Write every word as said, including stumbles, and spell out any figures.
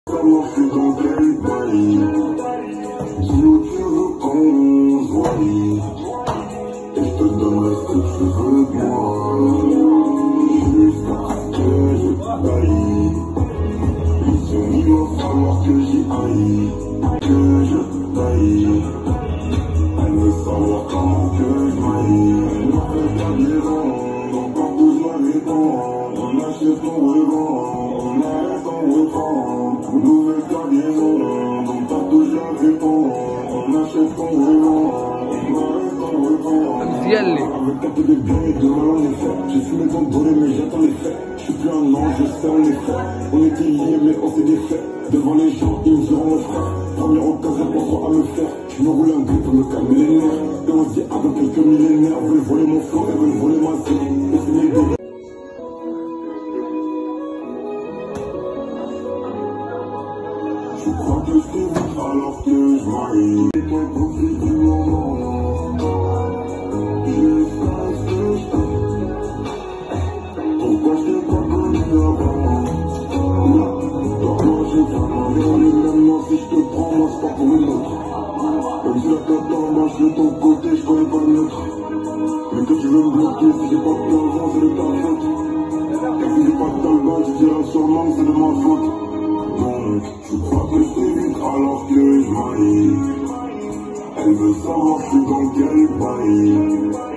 Savoir je suis dans quel bail. Dis où tu veux qu'on se voie. Et je te donnerai ce que tu veux de moi. Jusqu'à ce que je baille. Ils ont il va falloir que j'y aille. Que je baille. Elle veut savoir comment que je maille. Elle me fait la liaison. Donc partout je la réponds. On achète ton revend. On arrête en reprend. Nouvelle cargaison. Donc partout je la réponds. On achète ton revend. On arrête en reprend. Avec un peu de bien et de mal en effet. J'ai fumé ton donné mais j'attends les faits. Je suis plus un ange, je sais en effet. On était liés mais on s'est défait. Devant les gens ils me diront mon frère. Première occasion pour toi à me faire. Je me roule un grip pour me calmer les nerfs. Et on se dit avant quelques millénaires. Veulent voler mon flow et veulent voler ma vie. Et c'est mes délires. Je crois que c'est vite alors que je m'aille. Et toi profite du moment. Jusqu'à ce que je t'aille. Pourquoi je t'ai pas connu avant? Pourquoi j'ai vraiment regardé maintenant si je te prends, moi c'est pas pour une autre. Même si la tête en bas, je suis de ton côté, je connais pas le neutre. Mais que tu veux me bloquer, si j'ai pas de l'argent, c'est de ta faute. Et si j'ai pas de talent, je dirais sûrement que c'est de ma faute. Donc, je crois que c'est vite alors que je m'aille. Elle veut savoir je suis dans quel bail.